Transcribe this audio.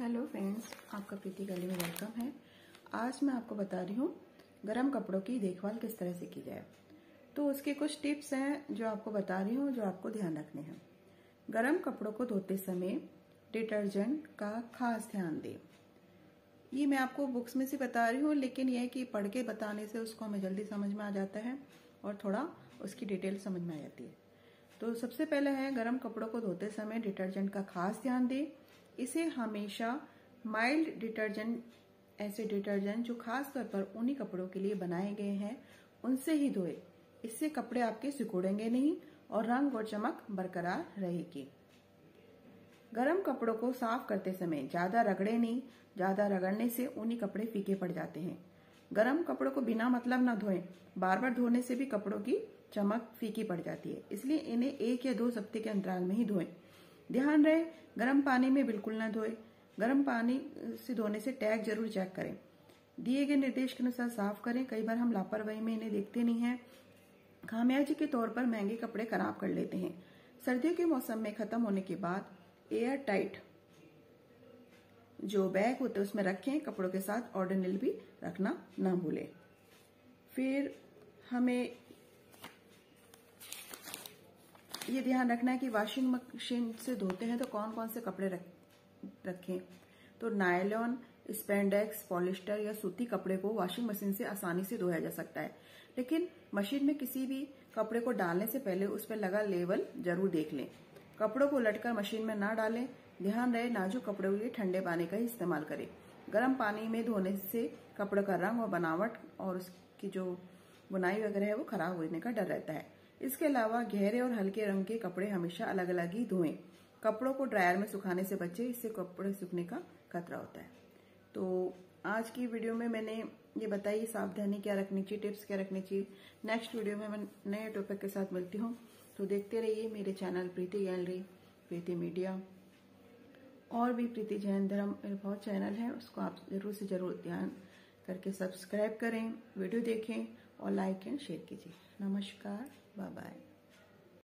Hello friends, आपका प्रीति गली में वेलकम है। आज मैं आपको बता रही हूँ गर्म कपड़ों की देखभाल किस तरह से की जाए। तो उसके कुछ टिप्स हैं जो आपको बता रही हूँ, जो आपको ध्यान रखने हैं। गर्म कपड़ों को धोते समय डिटर्जेंट का खास ध्यान दें। ये मैं आपको बुक्स में से बता रही हूँ, लेकिन यह है कि पढ़ के बताने से उसको हमें जल्दी समझ में आ जाता है और थोड़ा उसकी डिटेल समझ में आ जाती है। तो सबसे पहले है, गर्म कपड़ों को धोते समय डिटर्जेंट का खास ध्यान दें। इसे हमेशा माइल्ड डिटर्जेंट, ऐसे डिटर्जेंट जो खास तौर पर ऊनी कपड़ों के लिए बनाए गए हैं, उनसे ही धोए। इससे कपड़े आपके सिकुड़ेंगे नहीं और रंग और चमक बरकरार रहेगी। गर्म कपड़ों को साफ करते समय ज्यादा रगड़े नहीं। ज्यादा रगड़ने से ऊनी कपड़े फीके पड़ जाते हैं। गर्म कपड़ों को बिना मतलब न धोएं। बार बार धोने से भी कपड़ों की चमक फीकी पड़ जाती है, इसलिए इन्हें 1 या 2 हफ्ते के अंतराल में ही धोएं। ध्यान रहे, गर्म पानी में बिल्कुल न धोएं। गर्म पानी से धोने से टैग जरूर चेक करें। दिए गए निर्देश के अनुसार साफ करें। कई बार हम लापरवाही में इन्हें देखते नहीं हैं। खामियाजी के तौर पर महंगे कपड़े खराब कर लेते हैं। सर्दियों के मौसम में खत्म होने के बाद एयर टाइट जो बैग होते हैं उसमें रखें। कपड़ों के साथ ऑर्डिनल भी रखना ना भूलें। फिर हमें ये ध्यान रखना है कि वॉशिंग मशीन से धोते हैं तो कौन कौन से कपड़े रखें। तो नायलॉन, स्पैंडेक्स, पॉलिस्टर या सूती कपड़े को वॉशिंग मशीन से आसानी से धोया जा सकता है, लेकिन मशीन में किसी भी कपड़े को डालने से पहले उस पर लगा लेबल जरूर देख लें। कपड़ों को उलटकर मशीन में ना डालें। ध्यान रहे, नाजुक कपड़ों के लिए ठंडे पानी का ही इस्तेमाल करें। गर्म पानी में धोने से कपड़ों का रंग और बनावट और उसकी जो बुनाई वगैरह है वो खराब होने का डर रहता है। इसके अलावा गहरे और हल्के रंग के कपड़े हमेशा अलग अलग ही धोएं। कपड़ों को ड्रायर में सुखाने से बचें, इससे कपड़े सूखने का खतरा होता है। तो आज की वीडियो में मैंने ये बताई सावधानी क्या रखनी चाहिए, टिप्स क्या रखनी चाहिए। नेक्स्ट वीडियो में मैं नए टॉपिक के साथ मिलती हूँ, तो देखते रहिए मेरे channel Preeti gallery, Preeti media और भी प्रीति जैन धर्म, मेरे बहुत चैनल है, उसको आप जरूर से जरूर ध्यान करके सब्सक्राइब करें, वीडियो देखें और लाइक एंड शेयर कीजिए। नमस्कार, बाय बाय।